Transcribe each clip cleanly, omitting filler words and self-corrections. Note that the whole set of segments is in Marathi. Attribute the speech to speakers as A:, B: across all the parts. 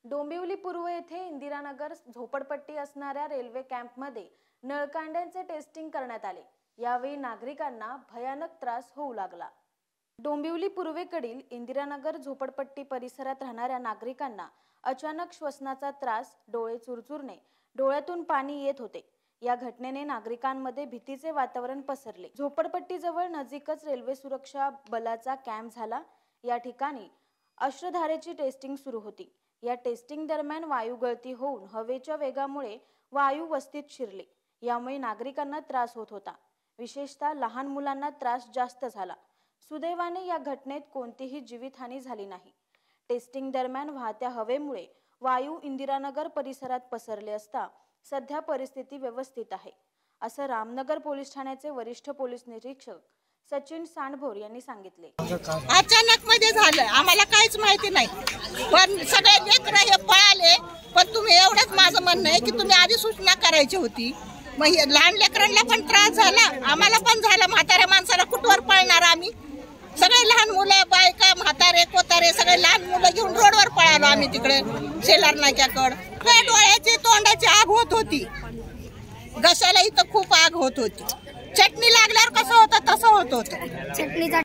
A: डोंबिवली पूर्व येथे इंदिरानगर झोपडपट्टी असणाऱ्या रेल्वे कॅम्पमध्ये नळकांड्यांचे टेस्टिंग करण्यात आले। यावेळी नागरिकांना भयानक त्रास होऊ लागला। डोंबिवली पूर्वेकडील इंदिरानगर झोपडपट्टी परिसरात राहणाऱ्या नागरिकांना अचानक श्वसनाचा त्रास, डोळे चुरचुरणे, डोळ्यातून पाणी येत होते। या घटनेने नागरिकांमध्ये भीतीचे वातावरण पसरले। झोपडपट्टीजवळ नजीकच रेल्वे सुरक्षा बलाचा कॅम्प झाला। या ठिकाणी अश्रुधारेची टेस्टिंग सुरू होती। या टेस्टिंग दरम्यान वायू गळती होऊन हवेच्या वेगामुळे वायू वस्तीत शिरले। यामुळे नागरिकांना त्रास होत होता। विशेषतः लहान मुलांना त्रास जास्त झाला। सुदैवाने या घटनेत कोणतीही जीवितहानी झाली नाही। टेस्टिंग दरम्यान वाहत्या हवेमुळे वायू इंदिरानगर परिसरात पसरले असता सध्या परिस्थिती व्यवस्थित आहे, असं रामनगर पोलीस ठाण्याचे वरिष्ठ पोलीस निरीक्षक सचिन सांडभोर यांनी सांगितले।
B: अचानक मध्ये झालं, आम्हाला काहीच माहिती नाही, पण सगळे लेकरं हे पळाले। पण तुम्ही एवढंच माझं म्हणणं आहे की तुम्ही आधी सूचना करायची होती। मग लहान लेकरांना पण त्रास झाला, आम्हाला पण झाला। म्हाताऱ्या माणसाला कुठवर पळणार आम्ही? सगळे लहान मुलं, बायका, म्हातारे, कोतारे सगळे लहान मुलं घेऊन रोडवर पळालो आम्ही तिकडे शेलार नाक्याकडे। काय डोळ्याची तोंडाची आग होत होती, घशाला इथं खूप आग होत होती। चटणी लागल्यावर कसं होतं तसं होत होतं।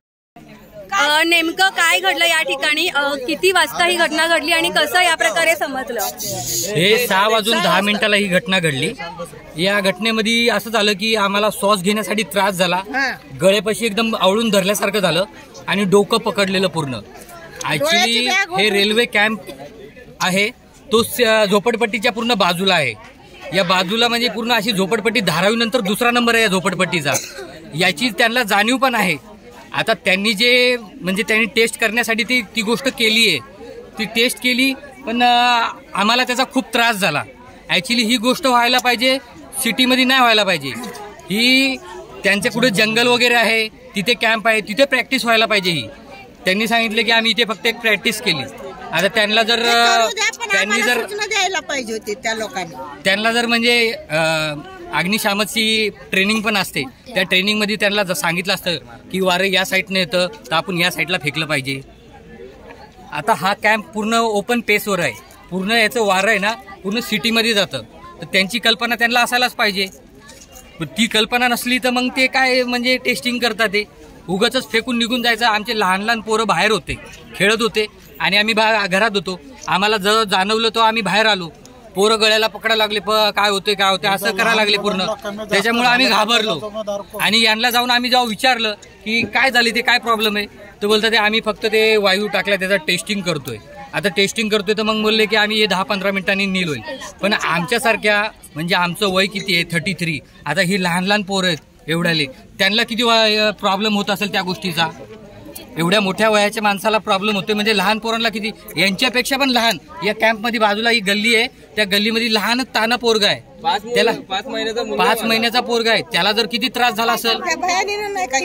C: नेमकं काय घडलं या ठिकाणी? किती वाजता ही घटना घडली आणि कसं या प्रकारे समजलं?
D: हे 6:10 ही घटना घडली। या घटनेमध्ये असं झालं की आम्हाला श्वास घेण्यासाठी त्रास झाला, गळेपाशी एकदम आवळून धरल्यासारखं झालं आणि डोकं पकडलेलं पूर्ण। ऍक्च्युली हे रेल्वे कॅम्प आहे, तो झोपडपट्टीच्या पूर्ण बाजूला आहे। या बाजूला म्हणजे पूर्ण अशी झोपडपट्टी धारावी नंतर दुसरा नंबर आहे या झोपडपट्टीचा। याची त्यांना जाणीव पण आहे। आता त्यांनी त्यांनी टेस्ट करण्यासाठी ती गोष्ट केली आहे, ती टेस्ट केली, पण आम्हाला त्याचा खूप त्रास झाला। ऍक्च्युली ही गोष्ट व्हायला पाहिजे, सिटीमध्ये नाही व्हायला पाहिजे। ही त्यांच्या कुठे जंगल वगैरे आहे, तिथे कॅम्प आहे, तिथे प्रॅक्टिस व्हायला पाहिजे। ही त्यांनी सांगितलं की आम्ही इथे फक्त एक प्रॅक्टिस केली। आता त्यांना जर
B: द्यायला पाहिजे होती त्या लोकांनी,
D: त्यांना जर म्हणजे अग्निशामकची ट्रेनिंग पण असते, त्या ट्रेनिंग मध्ये त्यांना सांगितलं असतं की वारे या साईडने येतं तर आपण या साईडला फेकलं पाहिजे। आता हा कॅम्प पूर्ण ओपन पेसवर आहे, पूर्ण याचं वारं आहे ना पूर्ण सिटीमध्ये जातं, तर त्यांची कल्पना त्यांना असायलाच पाहिजे। ती कल्पना नसली तर मग ते काय म्हणजे टेस्टिंग करतात, ते उगाच फेकून निघून जायचं। आमचे लहान लहान पोरं बाहेर होते, खेळत होते आणि आम्ही घरात होतो। आम्हाला जर जाणवलं तर आम्ही बाहेर आलो, पोरं गळ्याला पकडायला लागले, काय होते असं करायला लागले पूर्ण। त्याच्यामुळे आम्ही घाबरलो आणि यांना जाऊन आम्ही जेव्हा विचारलं की काय झाले, ते काय प्रॉब्लेम आहे, तर बोलतात ते आम्ही फक्त ते वायू टाकला त्याचा टेस्टिंग करतोय। आता टेस्टिंग करतोय तर मग बोलले की आम्ही 10-15 मिनिटांनी नील होईल। पण आमच्यासारख्या म्हणजे आमचं वय किती आहे 33, आता ही लहान लहान पोरं आहेत एवढ्याले, त्यांना किती प्रॉब्लेम होत असेल त्या गोष्टीचा। एवढ्या मोठ्या वयाच्या माणसाला प्रॉब्लेम होते म्हणजे लहान पोरांना किती, यांच्यापेक्षा पण लहान। या कॅम्पमध्ये बाजूला ही गल्ली आहे, त्या गल्लीमध्ये लहान ताना पोरगा आहे, त्याला 5 महिन्याचा पोरगा आहे, त्याला जर किती त्रास झाला असेल।